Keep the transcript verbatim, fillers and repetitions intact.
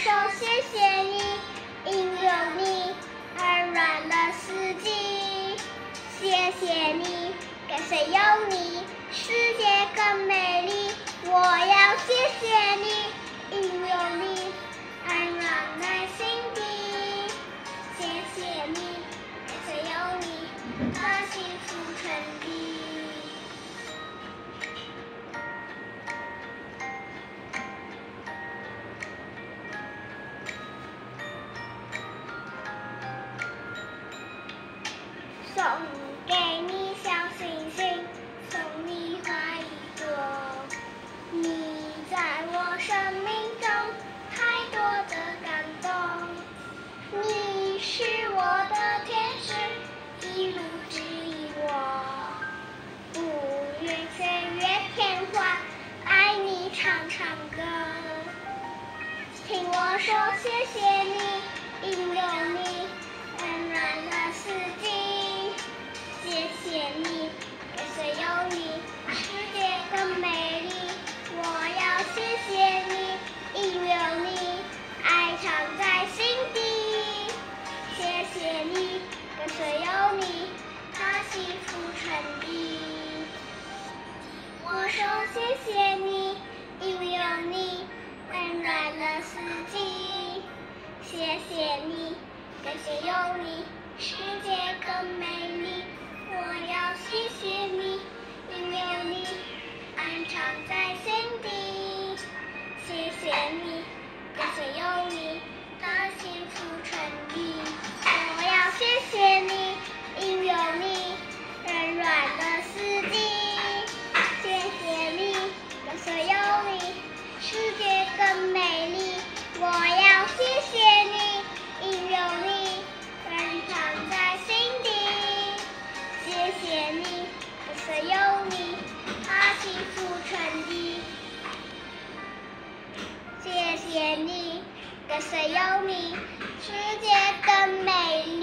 说谢谢你，因有你温暖了四季。谢谢你，跟随有你，世界更美丽。我要谢谢你，因有你温暖在心底。谢谢你，跟随有你，把幸福传递。送给你小星星，送你花一朵。你在我生命中太多的感动，你是我的天使，一路指引我。不愿岁月变化，爱你唱唱歌。听我说谢谢你，因有你温暖了四季。谢谢你，跟随有你，世界更美丽。我要谢谢你，因有你，爱藏在心底。谢谢你，跟随有你，把幸福传递。我说谢谢你，因有你，温暖了四季。谢谢你，跟随有你，世界更美丽。我要谢谢你，因有你，安藏在心底。谢谢你，跟随有你，把幸福传递。我要谢谢你，因有你，温暖了四季。谢谢你，跟随有你，世界更美丽。我要谢谢你，因有你，温藏在心底。谢谢你，跟随有你，把幸福传递。谢谢你，跟随有你，世界更美丽。